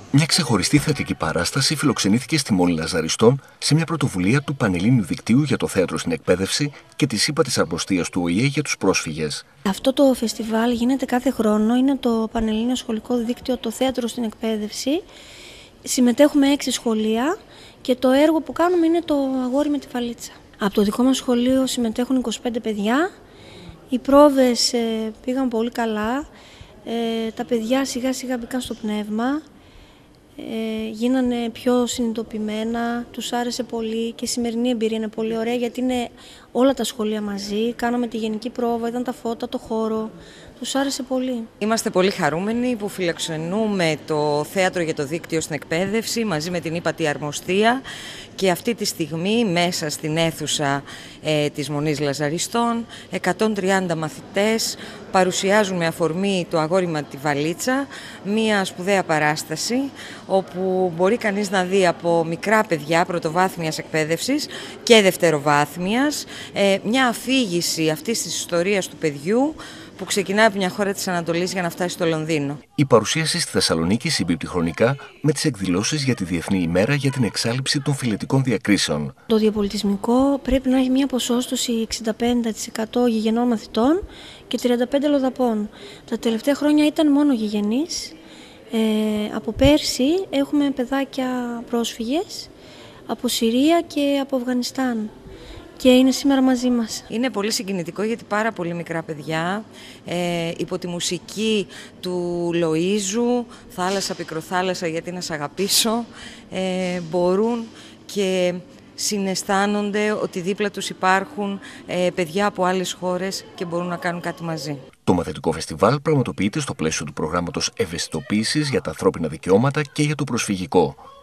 Μια ξεχωριστή θεατρική παράσταση φιλοξενήθηκε στη Μόνη Λαζαριστών σε μια πρωτοβουλία του Πανελλήνιου Δικτύου για το Θέατρο στην Εκπαίδευση και της ΥΠΑ Αρμοστίας του ΟΗΕ για τους πρόσφυγες. Αυτό το φεστιβάλ γίνεται κάθε χρόνο, είναι το Πανελλήνιο Σχολικό Δίκτυο το Θέατρο στην Εκπαίδευση. Συμμετέχουμε 6 σχολεία και το έργο που κάνουμε είναι το Αγόρι με τη Βαλίτσα. Από το δικό μας σχολείο συμμετέχουν 25 παιδιά. Οι πρόβες πήγαν πολύ καλά. Τα παιδιά σιγά σιγά μπήκαν στο πνεύμα. Γίνανε πιο συνειδητοποιημένα, τους άρεσε πολύ και η σημερινή εμπειρία είναι πολύ ωραία γιατί είναι όλα τα σχολεία μαζί, κάναμε τη γενική πρόβα, ήταν τα φώτα, το χώρο, τους άρεσε πολύ. Είμαστε πολύ χαρούμενοι που φιλοξενούμε το Θέατρο για το Δίκτυο στην Εκπαίδευση μαζί με την ΥΠΑ Αρμοστία και αυτή τη στιγμή μέσα στην αίθουσα της Μονής Λαζαριστών 130 μαθητές παρουσιάζουν με αφορμή το Αγόρι με τη Βαλίτσα μία σπουδαία παράσταση όπου μπορεί κανείς να δει από μικρά παιδιά πρωτοβάθμιας εκπαίδευσης και δευτεροβάθμιας μια αφήγηση αυτής της ιστορίας του παιδιού που ξεκινάει από μια χώρα της Ανατολής για να φτάσει στο Λονδίνο. Η παρουσίαση στη Θεσσαλονίκη συμπίπτει χρονικά με τις εκδηλώσεις για τη Διεθνή ημέρα για την εξάλειψη των φυλετικών διακρίσεων. Το διαπολιτισμικό πρέπει να έχει μια ποσόστοση 65% γηγενών μαθητών και 35% λοδαπών. Τα τελευταία χρόνια ήταν μόνο γηγενείς. Από πέρσι έχουμε παιδάκια πρόσφυγες από Συρία και από Αφγανιστάν. Και είναι σήμερα μαζί μας. Είναι πολύ συγκινητικό γιατί πάρα πολύ μικρά παιδιά υπό τη μουσική του Λοΐζου, θάλασσα πικροθάλασσα γιατί να σ' αγαπήσω, μπορούν και συναισθάνονται ότι δίπλα τους υπάρχουν παιδιά από άλλες χώρες και μπορούν να κάνουν κάτι μαζί. Το μαθητικό φεστιβάλ πραγματοποιείται στο πλαίσιο του προγράμματος ευαισθητοποίησης για τα ανθρώπινα δικαιώματα και για το προσφυγικό.